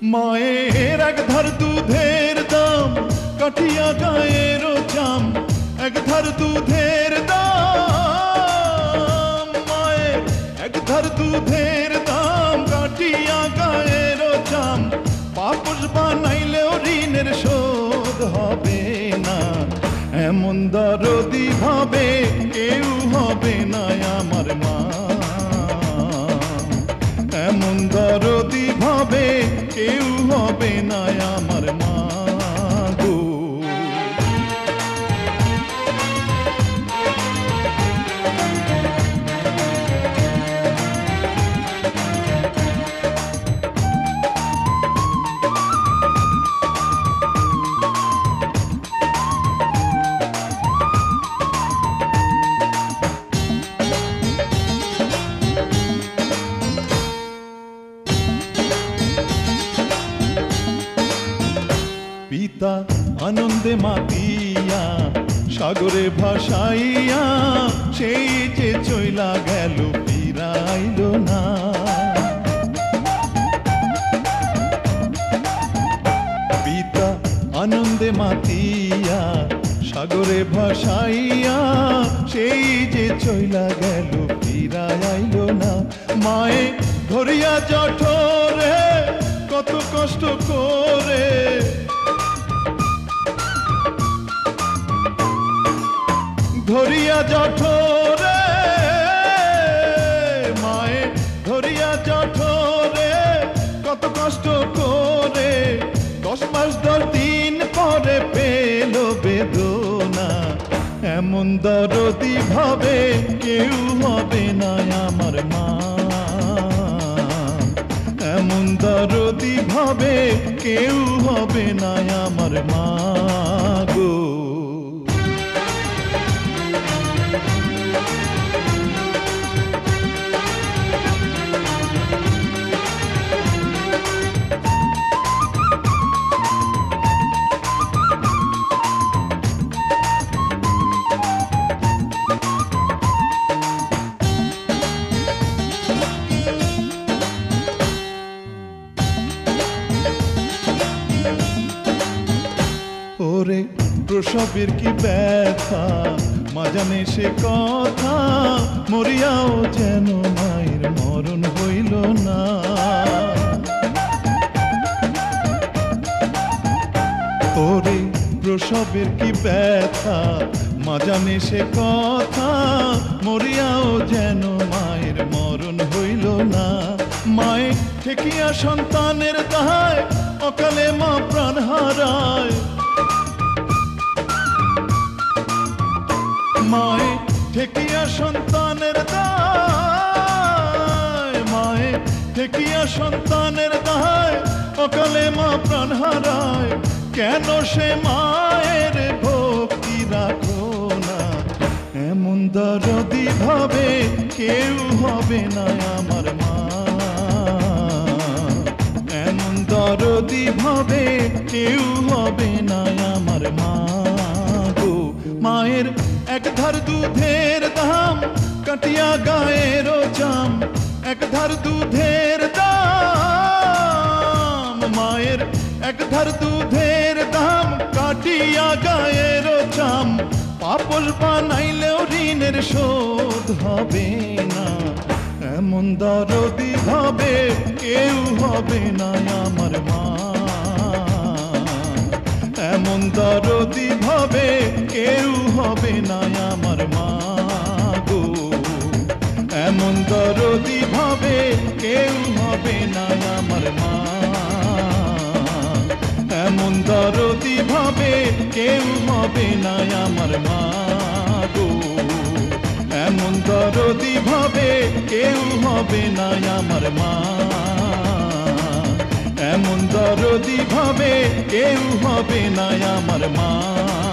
মায়ের এক ধার দুধের দাম কাঠিয়া গায়ের চাম, এক ধার দুধের দাম, মায়ের এক ধার দুধের দাম কাঠিয়া গায়ের চাম, পাপস বানাইলেও ঋণের শোধ হবে না। এমন দরদি ভাবে কেউ হবে না আমার মা, এমন দরদি ভাবে কেউ হবে না আমার মা গো। পিতা আনন্দে মাতিয়া সাগরে ভাসাইয়া, সেই যে চইলা গেল ফিরাইল না। পিতা আনন্দে মাতিয়া সাগরে ভাসাইয়া, সেই যে চইলা গেল ফিরাইল না। মায়ে ধরিয়া জঠরে কত কষ্ট করে, ধরিয়া জঠরে, মায়ে ধরিয়া জঠরে কত কষ্ট করে, 10 মাস 10 দিন পরে পেল বেদনা। এমন দরদি ভাবে কেউ হবে না আমার মা, এমন দরদি ভাবে কেউ হবে না আমার মা গো। ওরে প্রসবের কি ব্যথা মা জানে সে কথা, মরিয়াও যেন মায়ের মরণ হইল না। ওরে প্রসবের কি ব্যথা মা জানে সে কথা, মরিয়াও যেন মায়ের মরণ হইল না। মায়ে ঠেকিয়া সন্তানের দায় অকালে মা প্রাণ হারায়, মায়ে ঠেকিয়া সন্তানের দায়, মায়ে ঠেকিয়া সন্তানের দায় অকালে মা প্রাণ হারায়। কেন সে মায়ের ভক্তি রাখো না, এমন দরদি ভাবে কেউ হবে না আমার মা, এমন দরদি ভাবে কেউ হবে না আমার মা গো। মায়ের এক ধার দুধের দাম কাটিয়া গায়ের চাম, এক ধার দুধের দাম, মায়ের এক ধার দুধের দাম কাটিয়া গায়ের চাম, পাপস বানাইলেও ঋণের শোধ হবে না। এমন দরদি ভাবে কেউ হবে না আমার মা, এমন দরদি ভাবে কেউ হবে না আমার মা গো, এমন দরদি ভাবে কেউ হবে না আমার মা, এমন দরদি ভাবে কেউ হবে না আমার মা গো, এমন দরদি ভাবে কেউ হবে না আমার মা, এমন দরদি ভাবে কেউ হবে না আমার মা।